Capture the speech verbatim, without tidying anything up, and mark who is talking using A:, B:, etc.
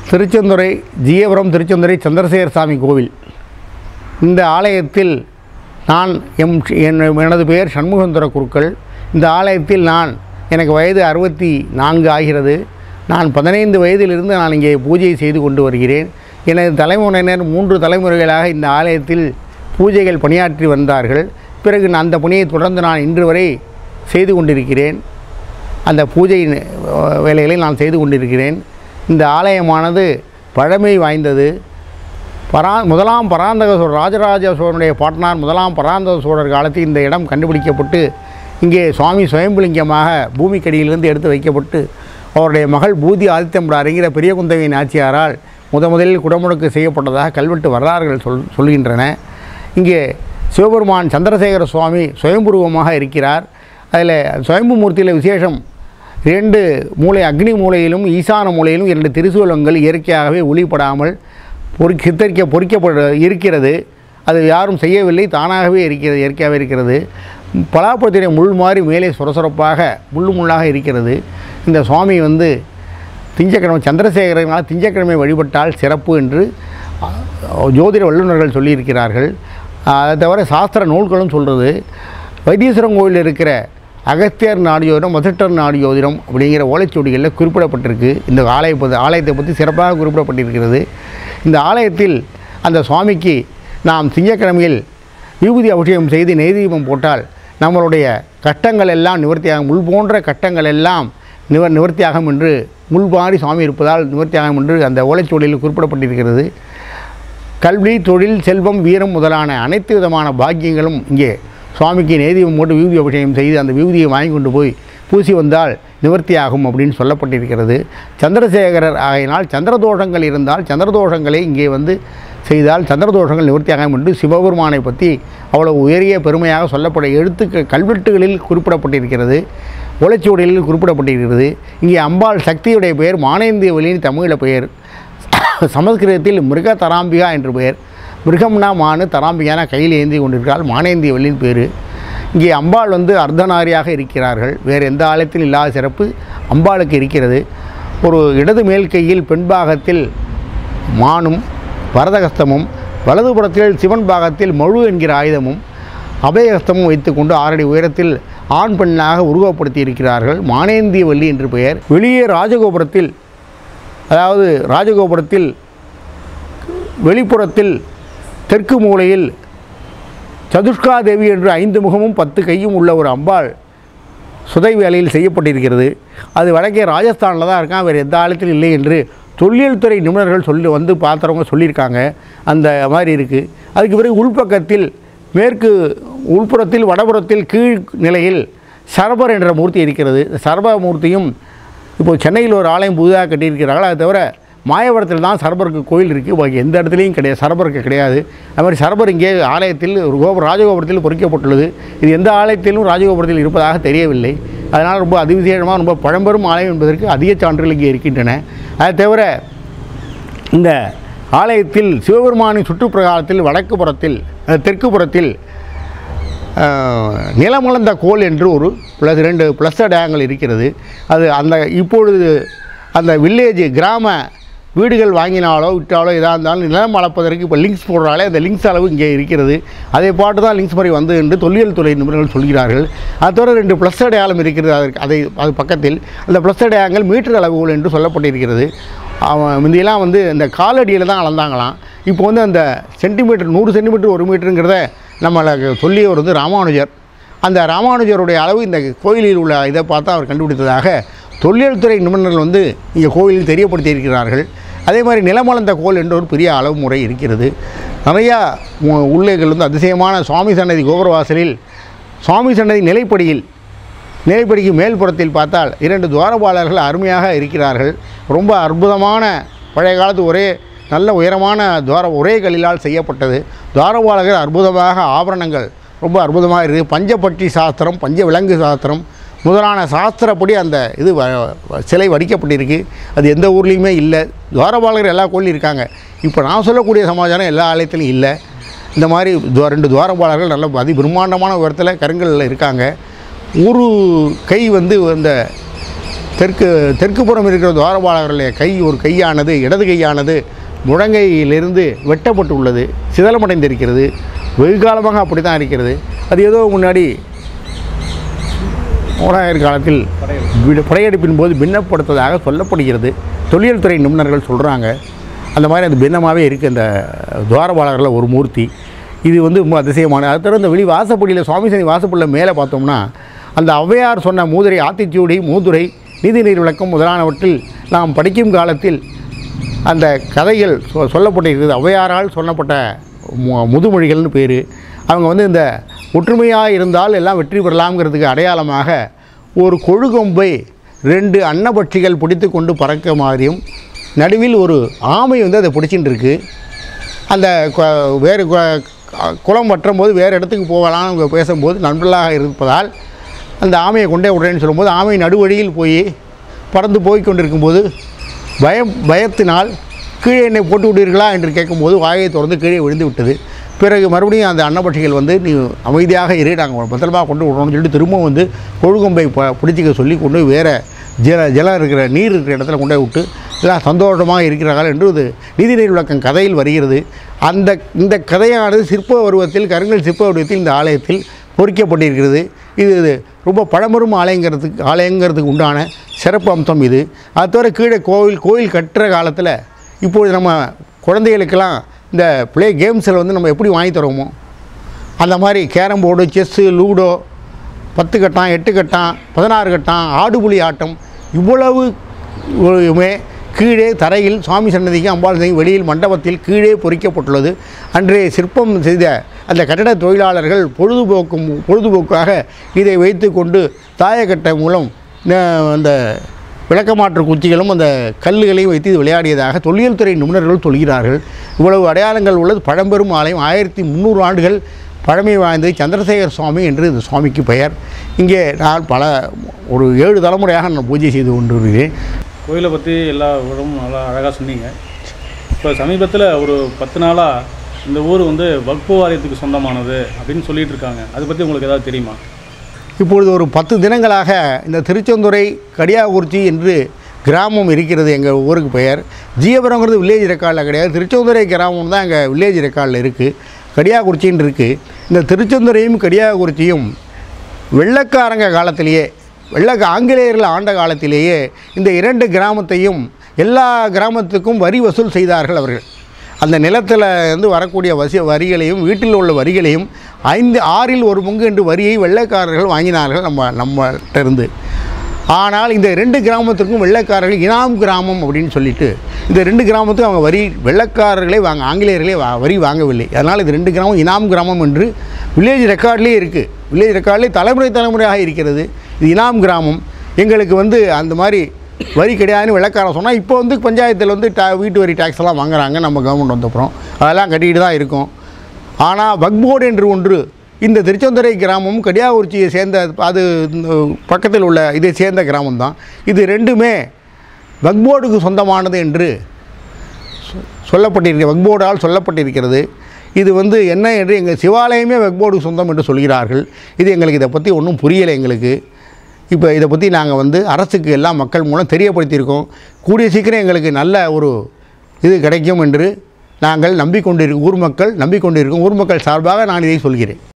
A: திருச்செந்துறை ஜியபுரம் திருச்செந்துறை சந்திரசேகர சாமி கோவில். இந்த ஆலயத்தில் நான் எம் எனது பெயர் சண்முகந்துர குருக்கள். இந்த ஆலயத்தில் நான் எனக்கு வயது அறுபத்தி நான்கு ஆகிறது. நான் பதினைந்து வயதிலிருந்து நான் இங்கே பூஜை செய்து கொண்டு வருகிறேன். எனது தலைமுறையினர் மூன்று தலைமுறைகளாக இந்த ஆலயத்தில் பூஜைகள் பணியாற்றி வந்தார்கள். பிறகு நான் அந்த பணியை தொடர்ந்து நான் இன்று வரை செய்து கொண்டிருக்கிறேன். அந்த பூஜை வேலைகளை நான் செய்து கொண்டிருக்கிறேன். இந்த ஆலயமானது பழமை வாய்ந்தது. பரா முதலாம் பராந்தக சோழர் ராஜராஜ சோழனுடைய பாட்டனார் முதலாம் பராந்தக சோழர் காலத்தில் இந்த இடம் கண்டுபிடிக்கப்பட்டு இங்கே சுவாமி சுயம்புலிங்கமாக பூமிக்கடியிலிருந்து எடுத்து வைக்கப்பட்டு அவருடைய மகள் பூதி ஆதித்தம்புடார் என்கிற பெரிய குந்தவை நாச்சியாரால் முத முதலில் குடமுழுக்கு செய்யப்பட்டதாக கல்வெட்டு வரலாறுகள் சொல் சொல்கின்றன. இங்கே சிவபெருமான் சந்திரசேகர சுவாமி சுயம்புருவமாக இருக்கிறார். அதில் சுயம்பு மூர்த்தியில் விசேஷம் இரண்டு மூளை அக்னி மூலையிலும் ஈசான மூலையிலும் இரண்டு திருசூலங்கள் இயற்கையாகவே ஒளிப்படாமல் பொறி சித்தரிக்க பொறிக்கப்பட இருக்கிறது. அது யாரும் செய்யவில்லை, தானாகவே இருக்கிறது, இயற்கையாகவே இருக்கிறது. பலாப்பழத்திலே முள் மாதிரி மேலே சுரசுரப்பாக முள்ளு முள்ளாக இருக்கிறது. இந்த சுவாமி வந்து திங்கக்கிழமை சந்திரசேகரனால் திங்கக்கிழமை வழிபட்டால் சிறப்பு என்று ஜோதிட வல்லுநர்கள் சொல்லியிருக்கிறார்கள். அதை தவிர சாஸ்திர நூல்களும் சொல்கிறது. வைத்தீஸ்வரன் கோவிலில் இருக்கிற அகத்தியர் நாடியோதிடம் வசிட்டர் நாடியோதிடம் அப்படிங்கிற ஓலைச்சுவடிகளில் குறிப்பிடப்பட்டிருக்கு. இந்த ஆலய ஆலயத்தை பற்றி சிறப்பாக குறிப்பிடப்பட்டிருக்கிறது. இந்த ஆலயத்தில் அந்த சுவாமிக்கு நாம் திங்கக்கிழமையில் விபூதி அபிஷேகம் செய்து நெய்தீபம் போட்டால் நம்மளுடைய கஷ்டங்கள் எல்லாம் நிவர்த்தியாகும். முள் போன்ற கஷ்டங்கள் எல்லாம் நிவர் நிவர்த்தியாகும் என்று முள்பாரி சுவாமி இருப்பதால் நிவர்த்தியாகும் என்று அந்த ஓலைச்சுவடியில் குறிப்பிடப்பட்டிருக்கிறது. கல்வி, தொழில், செல்வம், வீரம் முதலான அனைத்து விதமான பாக்கியங்களும் இங்கே சுவாமிக்கு நெய்தீபம் போட்டு விபூதி அபிஷேகம் செய்து அந்த விபூதியை வாங்கி கொண்டு போய் பூசி வந்தால் நிவர்த்தியாகும் அப்படின்னு சொல்லப்பட்டிருக்கிறது. சந்திரசேகரர் ஆகையினால் சந்திரதோஷங்கள் இருந்தால் சந்திரதோஷங்களை இங்கே வந்து செய்தால் சந்திரதோஷங்கள் நிவர்த்தியாகும் என்று சிவபெருமானை பற்றி அவ்வளவு உயரிய பெருமையாக சொல்லப்பட எழுத்து கல்வெட்டுகளில் குறிப்பிடப்பட்டிருக்கிறது, ஓலைச்சுவடிகளில் குறிப்பிடப்பட்டிருக்கிறது. இங்கே அம்பாள் சக்தியுடைய பெயர் மானேந்திய வழியின் தமிழில் பெயர், சமஸ்கிருதத்தில் மிருக தராம்பிகா என்று பெயர். மிருகம்னா மானு, தராம்பிகான கையில் ஏந்தி கொண்டிருக்கிறாள், மானேந்திய வழியின் பேர். இங்கே அம்பாள் வந்து அர்த்தநாரியாக இருக்கிறார்கள். வேறு எந்த ஆலயத்தில் இல்லாத சிறப்பு அம்பாளுக்கு இருக்கிறது. ஒரு இடது மேல் கையில் பெண்பாகத்தில் மானும் பரதகஸ்தமும், வலதுபுறத்தில் சிவன் பாகத்தில் மழு என்கிற ஆயுதமும் அபயகஸ்தமும் வைத்துக்கொண்டு ஆறடி உயரத்தில் ஆண் பெண்ணாக உருவப்படுத்தி இருக்கிறார்கள். மானேந்திய வள்ளி என்று பெயர். வெளியே ராஜகோபுரத்தில், அதாவது ராஜகோபுரத்தில் வெளிப்புறத்தில் தெற்கு மூலையில் சதுஷ்கா தேவி என்று ஐந்து முகமும் பத்து கையும் உள்ள ஒரு அம்பாள் சுதை வேலையில் செய்யப்பட்டிருக்கிறது. அது வடக்கே ராஜஸ்தானில் தான் இருக்கான், வேறு எந்த ஆலயத்திலும் இல்லை என்று தொல்லியல் துறை நிபுணர்கள் சொல்லி வந்து பார்த்தவங்க சொல்லியிருக்காங்க. அந்த மாதிரி இருக்குது. அதுக்கு பிறகு உள்பக்கத்தில் மேற்கு உள்புறத்தில் வடபுறத்தில் கீழ் நிலையில் சரபர் என்ற மூர்த்தி இருக்கிறது. சரப மூர்த்தியும் இப்போது சென்னையில் ஒரு ஆலயம் புதிதாக கட்டியிருக்கிறார்கள். அது தவிர மாயவரத்தில் தான் சரபருக்கு கோயில் இருக்குது, பாக்கி எந்த இடத்துலையும் கிடையாது, சரபருக்கு கிடையாது. அது மாதிரி சரபர் இங்கே ஆலயத்தில் ஒரு கோபுர ராஜகோபுரத்தில் பொறிக்கப்பட்டுள்ளது. இது எந்த ஆலயத்திலும் ராஜகோபுரத்தில் இருப்பதாக தெரியவில்லை. அதனால் ரொம்ப அதிவிசேஷமாக ரொம்ப பழம்பெரும் ஆலயம் என்பதற்கு அதிக சான்றுகள் இங்கே இருக்கின்றன. அதை தவிர இந்த ஆலயத்தில் சிவபெருமானின் சுற்றுப்பிரகாரத்தில் வடக்கு புறத்தில் தெற்கு புறத்தில் நிலமளந்த கோல் என்று ஒரு ப்ளஸ் ரெண்டு ப்ளஸ் டேங்கள் இருக்கிறது. அது அந்த இப்பொழுது அந்த வில்லேஜ் கிராம வீடுகள் வாங்கினாலோ விட்டாலோ எதாக இருந்தாலும் நிலம் அளப்பதற்கு இப்போ லிங்க்ஸ் போடுறாலே அந்த லிங்க்ஸ் அளவு இங்கே இருக்கிறது. அதை பாட்டு தான் லிங்க்ஸ் முறை வந்து என்று தொல்லியல் துறை நிபுணர்கள் சொல்கிறார்கள். அது தவிர ரெண்டு ப்ளஸ் அடையாளம் இருக்கிறது. அதற்கு அதை அது பக்கத்தில் அந்த ப்ளஸ் அடையாளங்கள் மீட்டர் அளவுகள் என்று சொல்லப்பட்டிருக்கிறது. அவன் முந்தையெல்லாம் வந்து இந்த காலடியில் தான் அளந்தாங்களாம். இப்போ வந்து அந்த சென்டிமீட்டர் நூறு சென்டிமீட்டர் ஒரு மீட்டருங்கிறத நம்மளுக்கு சொல்லியவர் வந்து ராமானுஜர். அந்த ராமானுஜருடைய அளவு இந்த கோயிலில் உள்ள இதை பார்த்தா அவர் கண்டுபிடித்ததாக தொல்லியல் துறை நிபுணர்கள் வந்து இங்கே கோயிலில் தெரியப்படுத்தி இருக்கிறார்கள். அதே மாதிரி நிலமளந்த கோல் என்ற ஒரு பெரிய அளவு முறை இருக்கிறது. நிறையா உள்ளேகள் வந்து அதிசயமான சுவாமி சன்னதி கோபுரவாசலில் சுவாமி சன்னதி நிலைப்படியில் நிலைப்படிக்கு மேல்புறத்தில் பார்த்தால் இரண்டு துவாரபாலர்கள் அருமையாக இருக்கிறார்கள். ரொம்ப அற்புதமான பழைய காலத்து ஒரே நல்ல உயரமான துவார ஒரே கல்லிலால் செய்யப்பட்டது. துவாரபாலகர் அற்புதமாக ஆபரணங்கள் ரொம்ப அற்புதமாக இருக்குது. பஞ்சபட்சி சாஸ்திரம், பஞ்ச விலங்கு சாஸ்திரம் முதலான சாஸ்திரப்படி அந்த இது சிலை வடிக்கப்பட்டிருக்கு. அது எந்த ஊர்லேயுமே இல்லை. துவாரபாலகர் எல்லா கோயிலும் இருக்காங்க. இப்போ நான் சொல்லக்கூடிய சமாச்சாரம் எல்லா ஆலயத்திலும் இல்லை. இந்த மாதிரி ரெண்டு துவாரபாலகர்கள் நல்ல அதி பிரம்மாண்டமான உயரத்தில் கருங்கல்லில் இருக்காங்க. ஒரு கை வந்து அந்த தெற்கு தெற்கு புறம் இருக்கிற துவாரபாலகருடைய கை ஒரு கையானது இடது கையானது முழங்கையிலிருந்து வெட்டப்பட்டுள்ளது, சிதலமடைந்திருக்கிறது. வெகு காலமாக அப்படி தான் இருக்கிறது. அது ஏதோ முன்னாடி ஓராயிரம் காலத்தில் படையெடுப்பின் போது பின்னப்படுத்துவதாக சொல்லப்படுகிறது. தொல்லியல் துறை நிபுணர்கள் சொல்கிறாங்க. அந்த மாதிரி அது பின்னமாகவே இருக்குது அந்த துவாரபாலகரில் ஒரு மூர்த்தி. இது வந்து ரொம்ப அதிசயமான. அது தவிர இந்த வெளி வாசப்படியில் சுவாமி சன்னதி வாசப்படியில் மேலே பார்த்தோம்னா அந்த ஔவையார் சொன்ன மூதுரை, ஆத்திச்சூடி, மூதுரை, நீதிநீர் விளக்கம் முதலானவற்றில் நாம் படிக்கும் காலத்தில் அந்த கதைகள் சொ சொல்லப்பட்டிருக்கிறது. ஔவையாரால் சொல்லப்பட்ட முதுமொழிகள்னு பேர். அவங்க வந்து இந்த ஒற்றுமையாக இருந்தால் எல்லாம் வெற்றி பெறலாம்ங்கிறதுக்கு அடையாளமாக ஒரு கொழுகொம்பை ரெண்டு அன்னபட்சிகள் பிடித்து கொண்டு பறக்க மாதிரியும் நடுவில் ஒரு ஆமை வந்து அதை பிடிச்சிட்டு இருக்கு. அந்த வேறு குளம் வற்றும் போது வேறு இடத்துக்கு போகலாம் பேசும்போது நண்பர்களாக இருப்பதால் அந்த ஆமையை கொண்டே விடுறேன்னு சொல்லும்போது ஆமை நடுவழியில் போய் பறந்து போய் கொண்டிருக்கும்போது பயம் பயத்தினால் கீழே என்னை போட்டு விடுவீர்களா என்று கேட்கும்போது வாயை திறந்து கீழே விழுந்து விட்டது. பிறகு மறுபடியும் அந்த அன்னப்பட்சிகள் வந்து நீ அமைதியாக இரு, நாங்கள் பத்திரமாக கொண்டு விடணும்னு சொல்லிட்டு திரும்பவும் வந்து கொழுகொம்பை ப பிடிச்சிக்க சொல்லி கொண்டு வேறு ஜல ஜலம் இருக்கிற நீர் இருக்கிற இடத்துல கொண்டு விட்டு எல்லாம் சந்தோஷமாக இருக்கிறார்கள் என்று இது நீதிநீர் விளக்கம் கதையில் வருகிறது. அந்த இந்த கதையானது சிற்ப உருவத்தில் கருங்கல் சிற்ப உருவத்தில் இந்த ஆலயத்தில் பொறிக்கப்பட்டிருக்கிறது. இது இது ரொம்ப பழம்பெரும் ஆலயங்கிறதுக்கு ஆலயங்கிறதுக்கு உண்டான சிறப்பு அம்சம் இது. அது தவிர கீழே கோவில் கோவில் கட்டுற காலத்தில் இப்போது நம்ம குழந்தைகளுக்கெல்லாம் இந்த ப்ளே கேம்ஸில் வந்து நம்ம எப்படி வாங்கி தருவோமோ அந்த மாதிரி கேரம் போர்டு, செஸ்ஸு, லூடோ, பத்து கட்டான், எட்டு கட்டான், பதினாறு கட்டான், ஆடுபுலி ஆட்டம் இவ்வளவுமே கீழே தரையில் சுவாமி சன்னதிக்கு அம்பாள் சன்னதி வெளியில் மண்டபத்தில் கீழே பொறிக்கப்பட்டுள்ளது. அன்றைய சிற்பம் செய்த அந்த கட்டட தொழிலாளர்கள் பொழுதுபோக்கும் பொழுதுபோக்காக இதை வைத்து கொண்டு தாயக்கட்டை மூலம் அந்த விளக்கமாற்று குச்சிகளும் அந்த கல்லுகளையும் வைத்து இது விளையாடியதாக தொல்லியல் துறை நிபுணர்கள் சொல்கிறார்கள். இவ்வளவு அடையாளங்கள் உள்ளது பழம்பெரும் ஆலயம். ஆயிரத்தி முந்நூறு ஆண்டுகள் பழமை வாய்ந்தது. சந்திரசேகர சுவாமி என்று இந்த சுவாமிக்கு பெயர். இங்கே நான் பல ஒரு ஏழு தலைமுறையாக நான் பூஜை செய்து கொண்டு வருகிறேன்.
B: கோயிலை பற்றி எல்லா ஊரும் நல்லா அழகாக சொன்னீங்க. இப்போ சமீபத்தில் ஒரு பத்து நாளாக இந்த ஊர் வந்து வக்பு வாரியத்துக்கு சொந்தமானது அப்படின்னு சொல்லிகிட்டு இருக்காங்க. அதை பற்றி உங்களுக்கு ஏதாவது தெரியுமா?
A: இப்பொழுது ஒரு பத்து தினங்களாக இந்த திருச்செந்துறை கடியாக்குறிச்சி என்று கிராமம் இருக்கிறது. எங்கள் ஊருக்கு பெயர் ஜீயபுரங்கிறது வில்லேஜ் ரெக்கார்டில் கிடையாது. திருச்செந்துறை கிராமம் தான் எங்கள் வில்லேஜ் ரெக்கார்டில் இருக்குது. கடியாக்குறிச்சின்னு இருக்குது. இந்த திருச்செந்துறையும் கடியாக்குறிச்சியும் வெள்ளக்காரங்க காலத்திலேயே வெள்ளக்க ஆங்கிலேயர்கள் ஆண்ட காலத்திலேயே இந்த இரண்டு கிராமத்தையும் எல்லா கிராமத்துக்கும் வரி வசூல் செய்தார்கள் அவர்கள். அந்த நிலத்தில் இருந்து வரக்கூடிய வசி வரிகளையும் வீட்டில் உள்ள வரிகளையும் ஐந்து ஆறில் ஒரு பங்கு என்று வரியை வெள்ளைக்காரர்கள் வாங்கினார்கள் நம்ம நம்மகிட்ட இருந்து. ஆனால் இந்த ரெண்டு கிராமத்துக்கும் வெள்ளைக்காரர்கள் இனாம் கிராமம் அப்படின்னு சொல்லிட்டு இந்த ரெண்டு கிராமத்துக்கும் அவங்க வரி வெள்ளைக்காரர்களே வாங்க ஆங்கிலேயர்களே வா வரி வாங்கவில்லை. அதனால் இது ரெண்டு கிராமம் இனாம் கிராமம் என்று வில்லேஜ் ரெக்கார்ட்லேயே இருக்குது. வில்லேஜ் ரெக்கார்ட்லேயே தலைமுறை தலைமுறையாக இருக்கிறது. இது இனாம் கிராமம். எங்களுக்கு வந்து அந்த மாதிரி வரி கிடையாதுன்னு வெள்ளைக்காரன் சொன்னால் இப்போ வந்து பஞ்சாயத்தில் வந்து டா வீட்டு வரி டேக்ஸ் எல்லாம் வாங்குறாங்க. நம்ம கவர்மெண்ட் வந்தப்புறம் அதெல்லாம் கட்டிக்கிட்டு தான் இருக்கும். ஆனால் வக்போர்டு என்று ஒன்று இந்த திருச்செந்துறை கிராமம் கடியாக்குறிச்சியை சேர்ந்த அது பக்கத்தில் உள்ள இதை சேர்ந்த கிராமம் தான். இது ரெண்டுமே வக்போர்டுக்கு சொந்தமானது என்று சொல்லப்பட்டிருக்க வக்போர்டால் சொல்லப்பட்டிருக்கிறது. இது வந்து என்ன என்று எங்கள் சிவாலயமே வக்போர்டுக்கு சொந்தம் என்று சொல்கிறார்கள். இது எங்களுக்கு இதை பற்றி ஒன்றும் புரியலை எங்களுக்கு. இப்போ இதை பற்றி நாங்கள் வந்து அரசுக்கு எல்லா மக்கள் மூலம் தெரியப்படுத்தியிருக்கோம். கூடிய சீக்கிரம் எங்களுக்கு நல்ல ஒரு இது கிடைக்கும் என்று நாங்கள் நம்பிக்கொண்டிருக்கோம். ஊர் மக்கள் நம்பிக்கொண்டிருக்கோம். ஊர் மக்கள் சார்பாக நான் இதை சொல்கிறேன்.